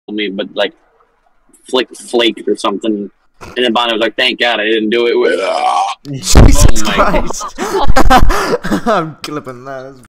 me, but like flaked or something. And then Bonnie was like, "Thank God I didn't do it with." Jesus Oh my Christ! I'm clipping that.